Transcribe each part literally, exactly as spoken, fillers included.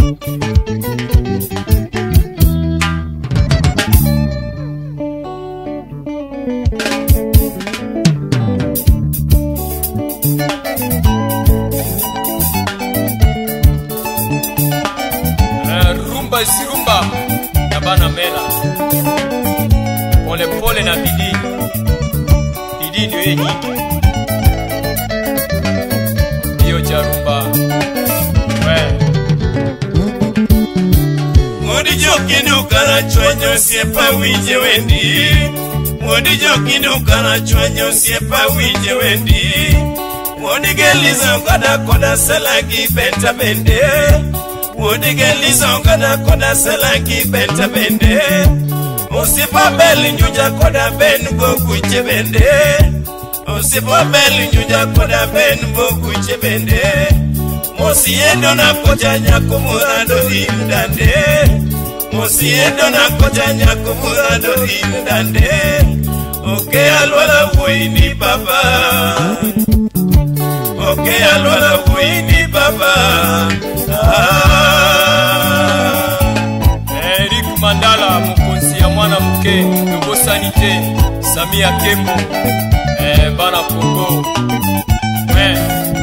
Rumba sirumba ya bana mela. Pole pole na bidii. Bidii ndio yenye. Hiyo jarumba. We. Modi jokinu kana chwanyo siepa wije wendi. Modi jokinu kana chwanyo siepa wije wendi. Modi gelizo kada koda salagi benta bende. Modi gelizo kada koda salagi benta bende. Osipa beli nyuja koda ben boku chebende. Osipa beli nyuja koda ben boku chebende. Mosiendo na kojanya kumurado hindande. Mosiendo na kojanya kumurado hindande. Oke alwala wuini baba. Oke alwala wuini baba. Ah. Eric Mandala mukonzi ya mwana mke Nubo Sanite Samia Kembo eh, bana Kongo eh.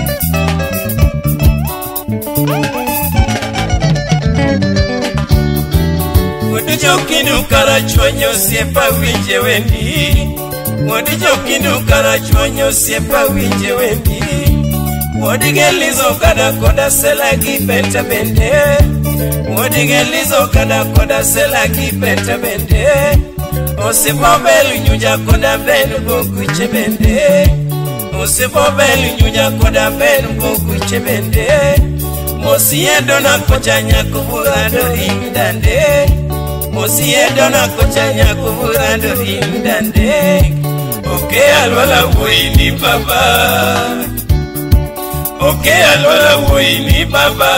Modi jokinu kara chwanyo siepa wije wendi. Modi jokinu kara chwanyo siepa wije wendi. Modi gelizo kada koda selagi benta bende. Modi gelizo kada koda selagi benta bende. Osipo belu nyuja koda benu boku chebende. Osipo belu nyuja koda benu boku chebende. Mosiendo na kochanya kuburado hindande. Mosiendo na kochanya kuburado hindande. Oke alwala wuini baba. Oke alwala wuini baba.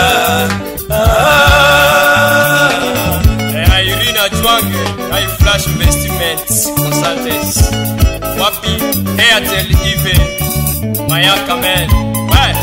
Ah. Eh, Irina Chwange High Flash Investments Consultants Wapi Airtel Ive Mayaka man. Bye.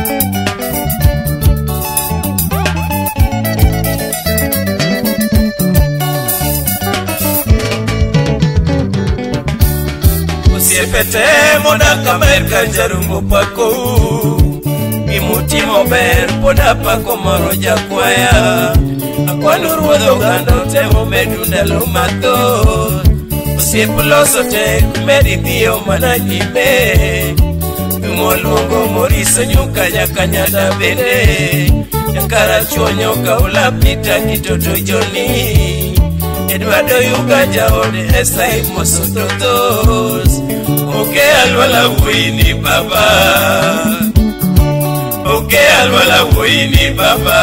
Usiepete moda kamerka jarumbo pako. Imutimo ber poda pako moroja kwaya. Akwanu ruodho gando temo medunda lumato. Usiepuloso te kumedi dio manajime. Moluongo moriso nyuka nyakanyata bende. Nyakara chonyo kaula pita kitoto joni. Edwado yuga jaode esai mosototos. Oke alwala wuini baba. Oke alwala wuini baba.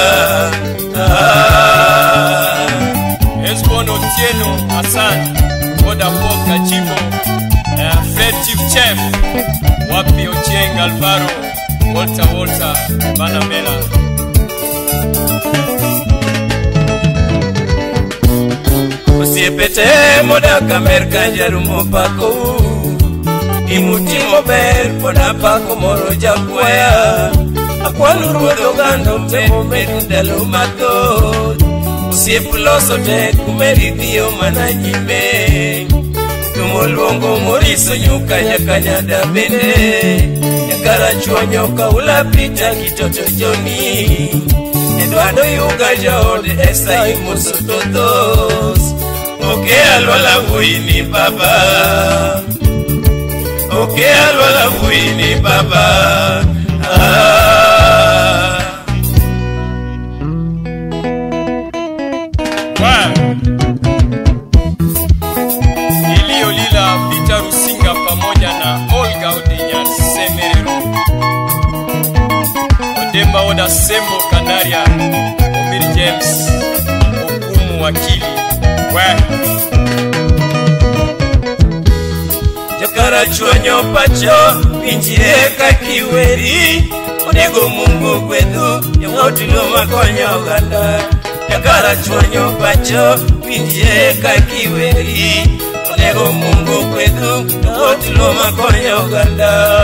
Ah. Esbono Tieno Hassan Oda Poka Chivo uh, Fred Chief Chef Wapi Ochieng Alvaro Walter Walter Bana Mela. Usiepete moda kamerka jarumo pako. Imutimo ber poda pako moroja kwaya. Akwanu ruodho gando temo medunda lumato. Usiepuloso te kumedi dio manajime. Moluongo moriso nyuka nyakanyada bende. Nyakara chonyo kaula pita kitoto joni. Edwado yuga jaode esai mosototos. Oke alwala wuini baba. Oke alwala wuini baba. Ah. Wow. Ilio Lila Peter Rusinga pamoja na Olga Odinya Semeru. Odemba Oda Sembo Kandaria Omiri James Okumu wakili. Wow. Jakara chonyo pacho pinjireka kiweri. Onego Mungu kwedu yamotilo makonyo ganda. Jakara chonyo pacho pinjireka kiweri. Onego Mungu kwedu yamotilo makonyo ganda.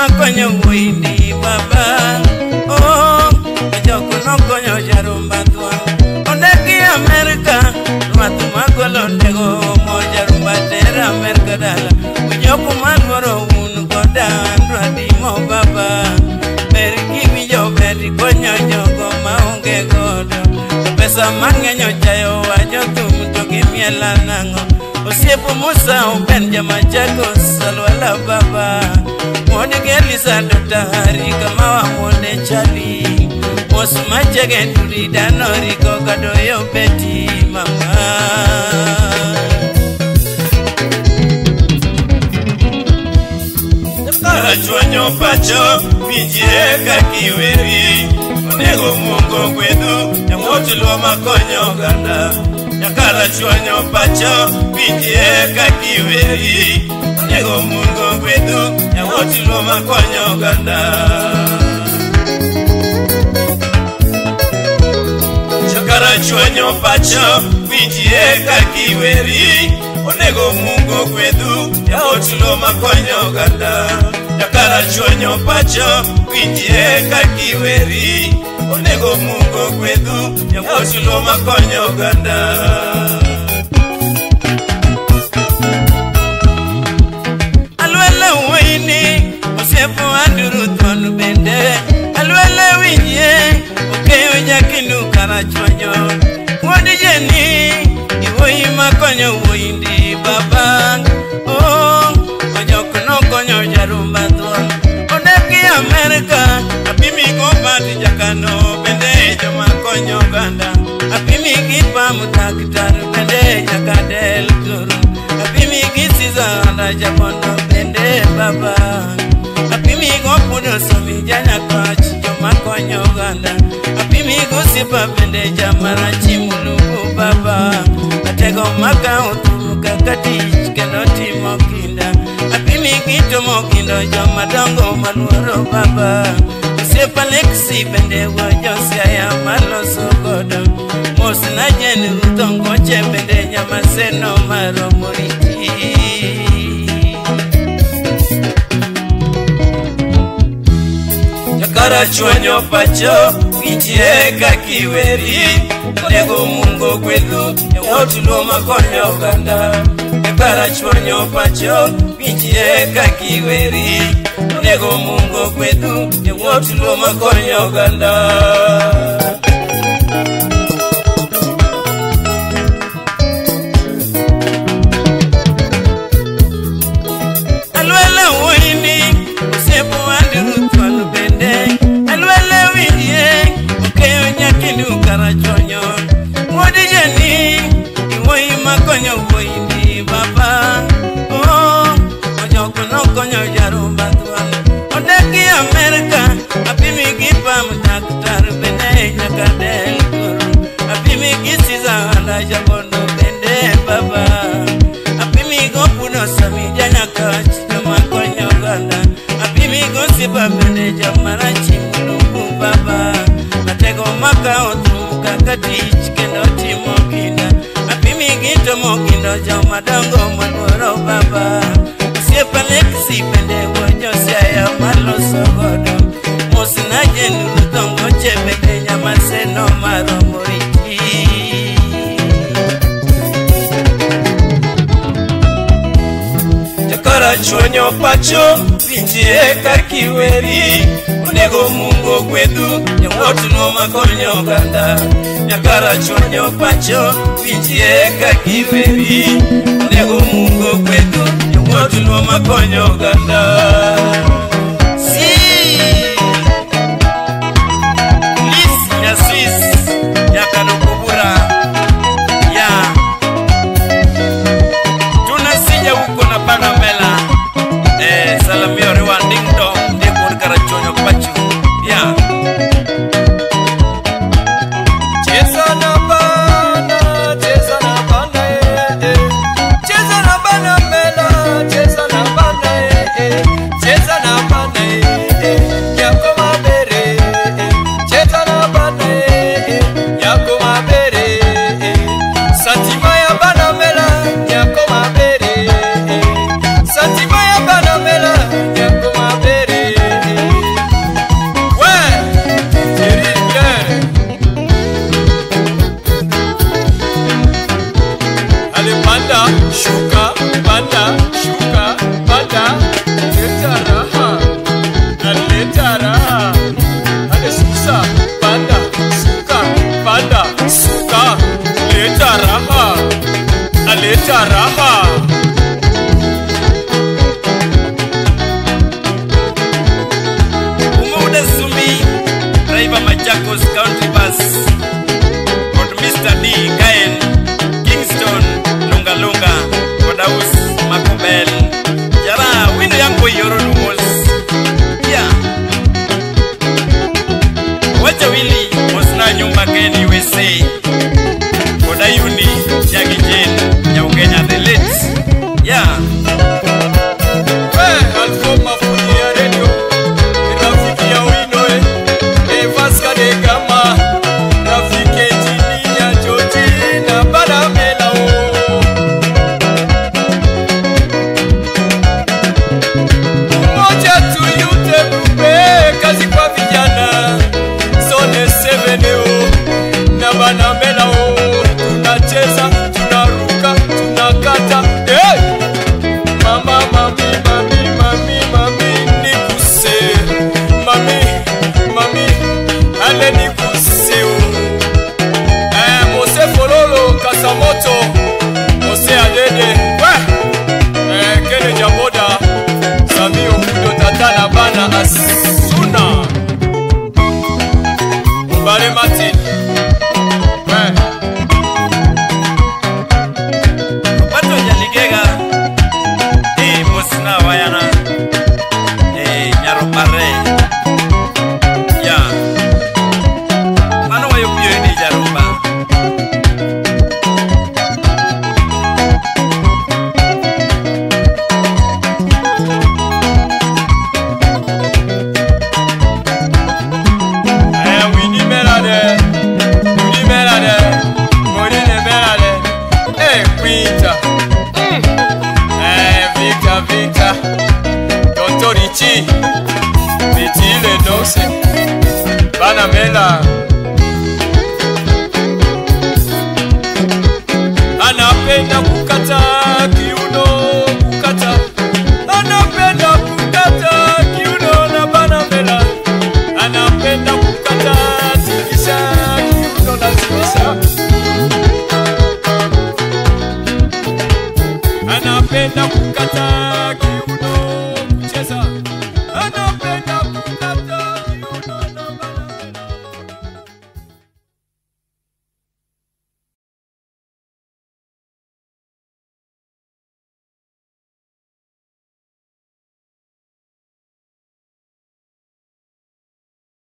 makonyo windi baba. Oh, joko no konyo jarumba tuan. Ondeki Amerika, matu magolo nego mo jarumba tera Amerika dala. Ujoko manwaro un koda andradi mo baba. Beriki mijo beri konyo jogo maonge godo. Pesa mangenyo chayo wajo tum togi miela nango. Osiepo Musa uben jama jago salwala baba. Mwone gelisa dokta hari kama wa mwone chali. Mosu machege turi dano riko kadoyo beti mama. Kara chwanyo pacho pinjireka kiweri. Onego mungo kwedu ya motulo makonyo ganda. Yakara chwanyo pacho pinjireka kiweri. Onego mungo kwedu ya motulo makonyo ganda. Yakara chwanyo pacho pinjireka kiweri. Onego mungo kwedu ya motulo makonyo ganda. Yakara chwanyo pacho pinjireka kiweri. Onego mungo kwedu ya motulo makonyo ganda. Alwele wini osiepo anduru tonu bende. Alwele winye okeyo jakinu kara chwanyo. Wodi jeni iwoyi makonyo windi baba. Oh, ojoko no konyo jarumba tuan. Ondeki Amerika, apimi kompati jakano bende joma konyo ganda. Apimi kipa mutakitaru bende jakadel guru. Apimi kisiza anda japono bende baba. Apimi gopuno somi janya koch joma konyo ganda. Apimi gosipa bende jamara chimulugu baba. Atego maka utumu kakatich keno timo kinda. Apimi kito mokindo joma dongo maluoro baba. Usepa leksi bende wajosia ya maloso godo. Mosna jeni utongo che bende nyama seno maro moriti. Yakara chwanyo pacho pinjireka kiweri. Onego mungo kwedu ya motulo makonyo ganda. Yakara chwanyo pacho pinjireka kiweri. Onego mungo kwedu ya motulo makonyo ganda. Alwele wini osiepo anduru twanu bende. Alwele winye okeyo nyakindu kara chwanyo. Mwodi jeni iwoyi makonyo windi baba. Oh, ojoko no konyo jarumba tuan. Ondeki Amerika, apimi kipa mutakitaru bende jakadel guru. Apimi kisiza anda japono bende baba. Apimi gopuno sami janya koch joma konyo ganda. Apimi gosipa bende jamara chimulugu baba. Atego maka utumu kakatich keno timo kinda. Apimi gito mokindo joma dongo maluoro baba. Usiepa leksi bende wajosia ya maloso godo. Mosna jenu utongo che bende nyama seno maro moriti. Yakara chwanyo pacho pinjireka kiweri. Onego mungo kwedu ya motulo makonyo ganda. Yakara chwanyo pacho pinjireka kiweri. Onego mungo kwedu ya motulo makonyo ganda. Si Lis ya Swiss yakano kubura ya tunasija huko na Panamela. Eh, salamio rewa ding dong de por karachonyo pachu ya. Cheza na bana, cheza na bana eh, eh. Cheza na bana mela, cheza na bana eh, eh. Cheza na bana eh, eh. Yako mabere eh. Cheza na bana eh, eh. Yako mabere eh. Satima ya bana mela, yako mabere eh. Satima ya bana mela, yako mabere Betile Nose Banamela